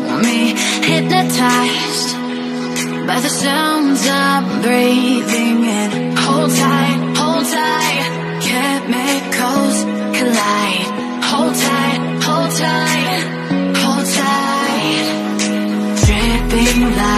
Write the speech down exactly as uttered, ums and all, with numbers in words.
me, hypnotized by the sounds I'm breathing in. Hold tight, hold tight, chemicals collide. Hold tight, hold tight, hold tight, dripping light.